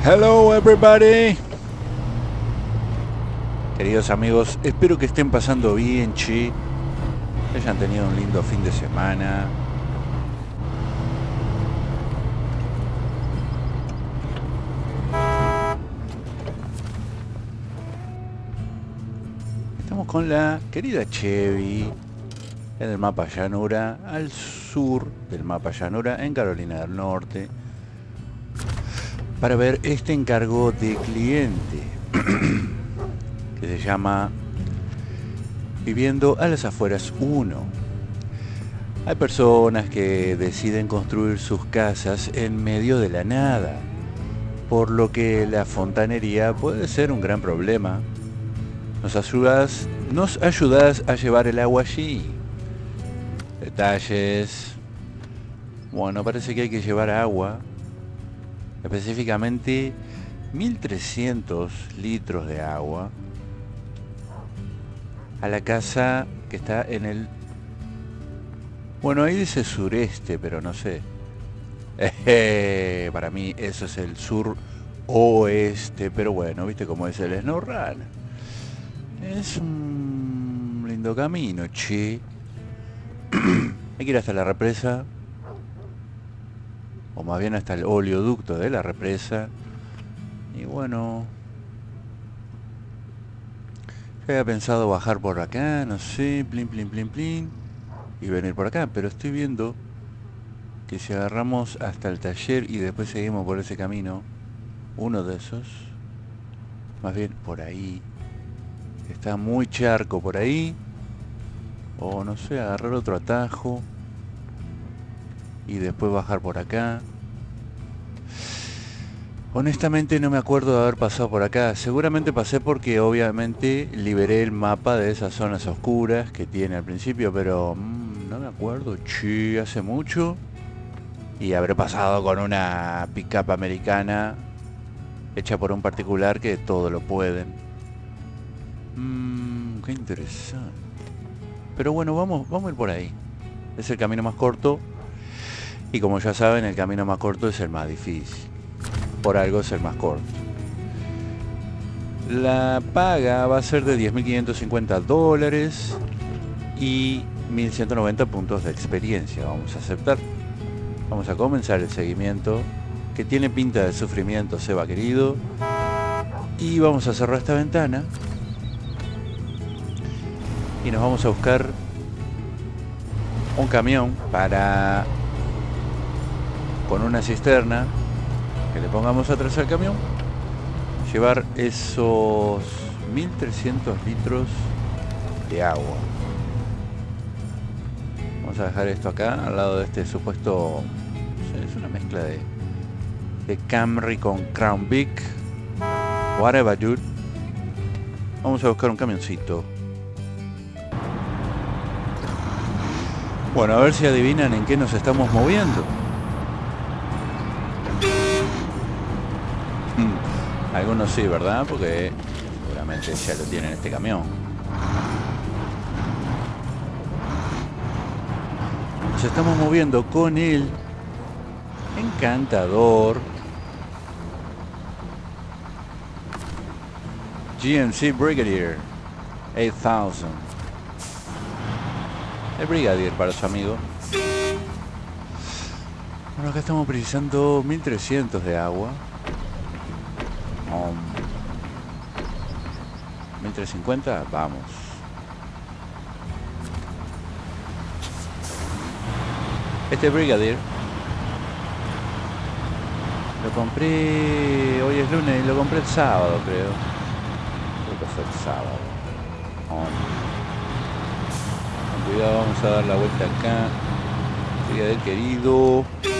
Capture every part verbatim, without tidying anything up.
Hello everybody. Queridos amigos, espero que estén pasando bien, che. Que hayan tenido un lindo fin de semana. Estamos con la querida Chevy en el mapa llanura, al sur del mapa llanura, en Carolina del Norte, para ver este encargo de cliente que se llama Viviendo a las Afueras uno. Hay personas que deciden construir sus casas en medio de la nada, por lo que la fontanería puede ser un gran problema. Nos ayudas, nos ayudas a llevar el agua allí. Detalles. Bueno, parece que hay que llevar agua. Específicamente mil trescientos litros de agua a la casa que está en el... Bueno, ahí dice sureste, pero no sé. Eh, para mí eso es el sur oeste, pero bueno, viste cómo es el SnowRun. Es un lindo camino, che. Hay que ir hasta la represa, o más bien hasta el oleoducto de la represa. Y bueno, yo había pensado bajar por acá, no sé, plin, plin, plin, plin, y venir por acá, pero estoy viendo que si agarramos hasta el taller y después seguimos por ese camino, uno de esos, más bien por ahí, está muy charco por ahí, o no sé, agarrar otro atajo y después bajar por acá. Honestamente no me acuerdo de haber pasado por acá. Seguramente pasé porque obviamente liberé el mapa de esas zonas oscuras que tiene al principio, pero mmm, no me acuerdo, che, hace mucho. Y habré pasado con una pick-up americana hecha por un particular que todo lo pueden. Mmm, qué interesante. Pero bueno, vamos, vamos a ir por ahí. Es el camino más corto. Y como ya saben, el camino más corto es el más difícil. Por algo es el más corto. La paga va a ser de diez mil quinientos cincuenta dólares y mil ciento noventa puntos de experiencia. Vamos a aceptar. Vamos a comenzar el seguimiento, que tiene pinta de sufrimiento, Seba querido. Y vamos a cerrar esta ventana. Y nos vamos a buscar un camión para... con una cisterna que le pongamos atrás al camión, llevar esos mil trescientos litros de agua. Vamos a dejar esto acá al lado de este supuesto, no sé, es una mezcla de de Camry con Crown Vic, whatever dude. Vamos a buscar un camioncito. Bueno, a ver si adivinan en qué nos estamos moviendo. Algunos sí, ¿verdad? Porque seguramente ya lo tienen este camión. Nos estamos moviendo con el encantador G M C Brigadier ocho mil. El Brigadier para su amigo. Bueno, acá estamos precisando mil trescientos de agua. Um, mil trescientos cincuenta, vamos. Este Brigadier lo compré, hoy es lunes, y lo compré el sábado, creo. Creo que fue el sábado. Um, con cuidado, vamos a dar la vuelta acá. Brigadier querido.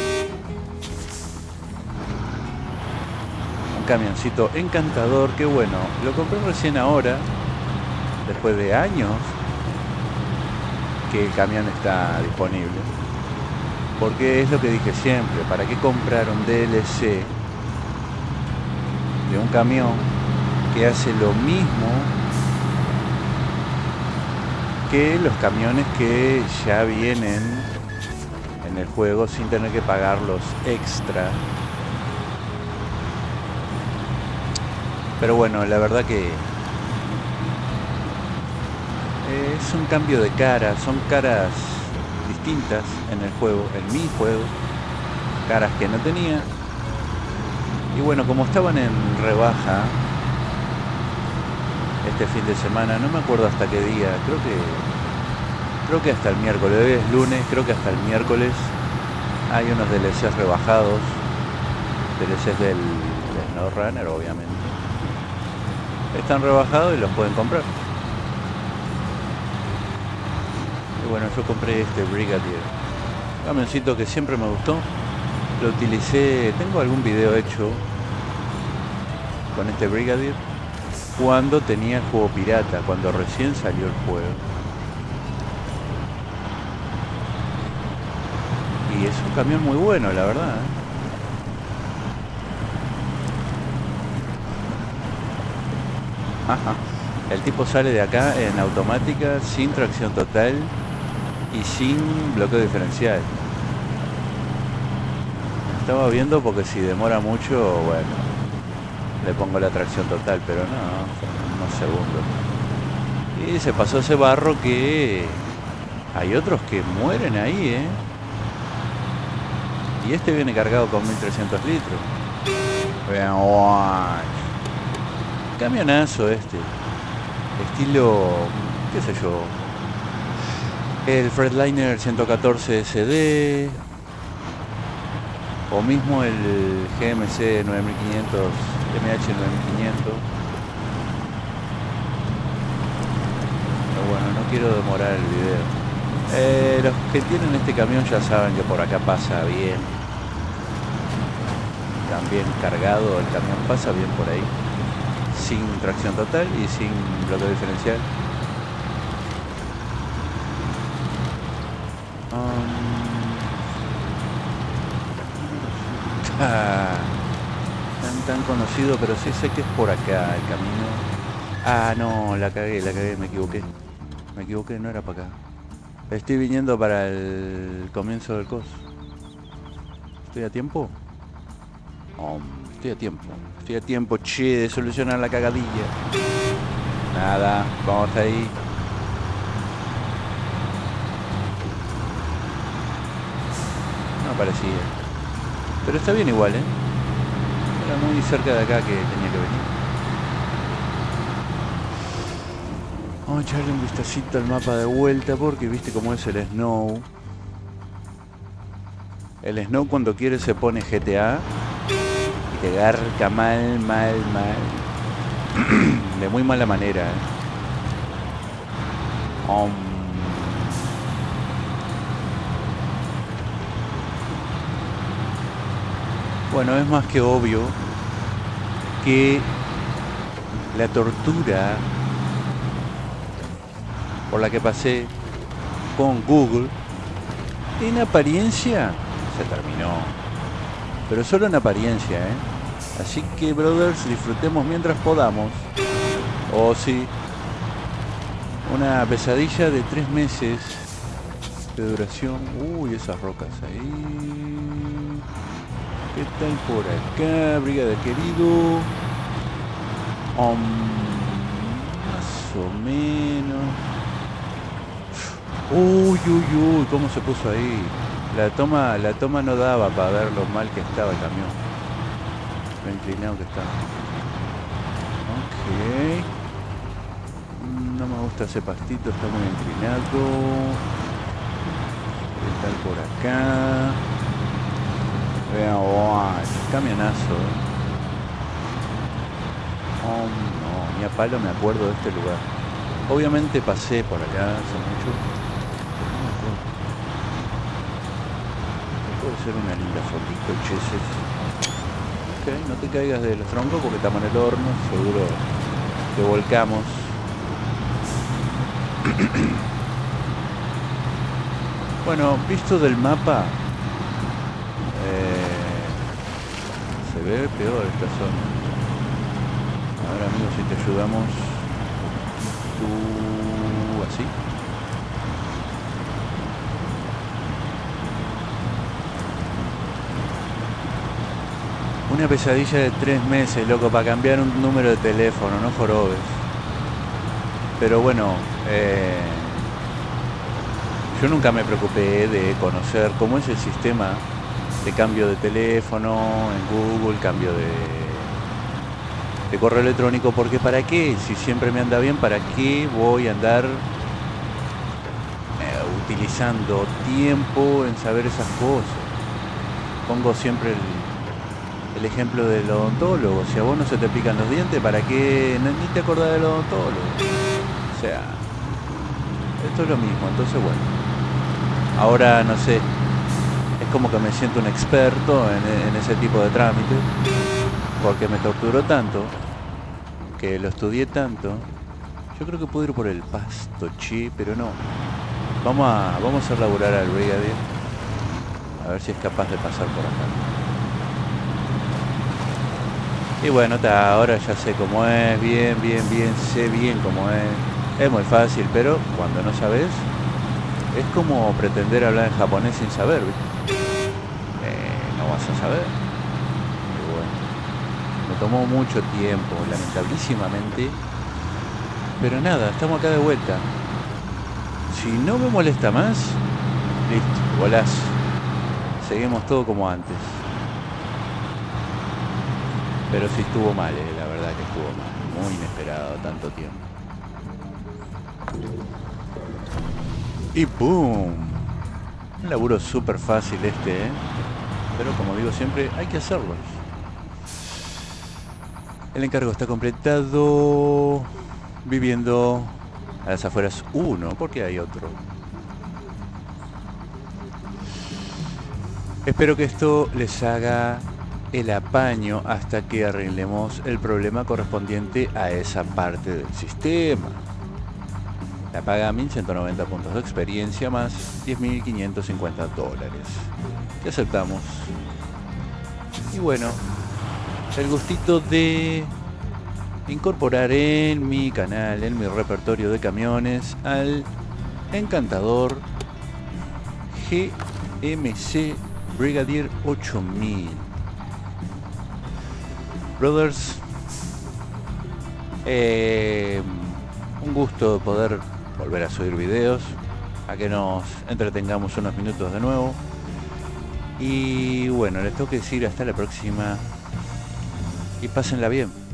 Camioncito encantador, que bueno, lo compré recién ahora, después de años que el camión está disponible, porque es lo que dije siempre, ¿para qué comprar un D L C de un camión que hace lo mismo que los camiones que ya vienen en el juego sin tener que pagar los extra Pero bueno, la verdad que es un cambio de cara, son caras distintas en el juego, en mi juego, caras que no tenía. Y bueno, como estaban en rebaja este fin de semana, no me acuerdo hasta qué día, creo que creo que hasta el miércoles, hoy es lunes, creo que hasta el miércoles hay unos D L Cs rebajados, D L Cs del, del SnowRunner, obviamente. Están rebajados y los pueden comprar. Y bueno, yo compré este Brigadier, camioncito que siempre me gustó. Lo utilicé, tengo algún video hecho con este Brigadier cuando tenía el juego pirata, cuando recién salió el juego. Y es un camión muy bueno, la verdad, ¿eh? Ajá. El tipo sale de acá en automática, sin tracción total y sin bloqueo diferencial. Estaba viendo porque si demora mucho, bueno, le pongo la tracción total, pero no, unos segundos. Y se pasó ese barro que hay otros que mueren ahí, ¿eh? Y este viene cargado con mil trescientos litros. Vean, camionazo este. Estilo, qué sé yo. El Freightliner ciento catorce S D. O mismo el G M C nueve mil quinientos, M H nueve mil quinientos. Pero bueno, no quiero demorar el video. Eh, los que tienen este camión ya saben que por acá pasa bien. También cargado, el camión pasa bien por ahí. Sin tracción total y sin bloqueo diferencial. Um, Ah, tan tan conocido, pero sí sé que es por acá el camino. Ah, no, la cagué, la cagué, me equivoqué. Me equivoqué, no era para acá. Estoy viniendo para el comienzo del coso. ¿Estoy a tiempo? Oh, estoy a tiempo. Estoy a tiempo, che, de solucionar la cagadilla. Nada, vamos ahí. No parecía. Pero está bien igual, ¿eh? Era muy cerca de acá que tenía que venir. Vamos a echarle un vistacito al mapa de vuelta porque viste cómo es el Snow. El Snow cuando quiere se pone G T A y te garca mal, mal, mal. De muy mala manera, ¿eh? Um, Bueno, es más que obvio que la tortura por la que pasé con Google, en apariencia, se terminó. Pero solo en apariencia, ¿eh? Así que, brothers, disfrutemos mientras podamos. Oh, sí. Una pesadilla de tres meses de duración. Uy, esas rocas ahí. ¿Qué tal por acá, brigada querido? Um, más o menos. Uy, uy, uy, cómo se puso ahí. La toma, la toma no daba para ver lo mal que estaba el camión. Lo inclinado que estaba. Ok. No me gusta ese pastito, está muy inclinado. ¿Qué tal por acá? Vean, wow, camionazo, ¿eh? Oh, no, ni a palo me acuerdo de este lugar. Obviamente pasé por acá hace mucho. No me acuerdo. Puede ser una linda fotito, cheses. Ok, no te caigas de los troncos porque estamos en el horno. Seguro te volcamos. Bueno, visto del mapa, eh, se ve peor esta zona. Ahora, amigos, si te ayudamos, tú así. Una pesadilla de tres meses, loco, para cambiar un número de teléfono, no jorobes. Pero bueno, eh, yo nunca me preocupé de conocer cómo es el sistema de cambio de teléfono en Google, cambio de, de correo electrónico, porque ¿para qué? Si siempre me anda bien, ¿para qué voy a andar eh, utilizando tiempo en saber esas cosas? Pongo siempre el, el ejemplo del odontólogo. Si a vos no se te pican los dientes, ¿para qué? No, ni te acordás del odontólogo. O sea, esto es lo mismo. Entonces, bueno, ahora no sé, es como que me siento un experto en, en ese tipo de trámites, porque me torturó tanto, que lo estudié tanto. Yo creo que puedo ir por el pasto, chi, pero no. Vamos a, vamos a hacer laburar al Brigadier, a ver si es capaz de pasar por acá. Y bueno, ta, ahora ya sé cómo es, bien, bien, bien, sé bien cómo es. Es muy fácil, pero cuando no sabes, es como pretender hablar en japonés sin saber, ¿viste? Eh, no vas a saber. Y bueno, me tomó mucho tiempo, lamentabilísimamente. Pero nada, estamos acá de vuelta. Si no me molesta más, listo, golazo. Seguimos todo como antes. Pero sí estuvo mal, eh, la verdad que estuvo mal. Muy inesperado, tanto tiempo. Y ¡pum! Un laburo súper fácil este, ¿eh? Pero como digo siempre, hay que hacerlo. El encargo está completado. Viviendo a las afueras uno, porque hay otro. Espero que esto les haga el apaño hasta que arreglemos el problema correspondiente a esa parte del sistema. La paga mil ciento noventa puntos de experiencia más diez mil quinientos cincuenta dólares. Que aceptamos. Y bueno, el gustito de incorporar en mi canal, en mi repertorio de camiones, al encantador G M C Brigadier ocho mil. Brothers, eh, un gusto poder volver a subir videos, a que nos entretengamos unos minutos de nuevo. Y bueno, les tengo que decir hasta la próxima y pásenla bien.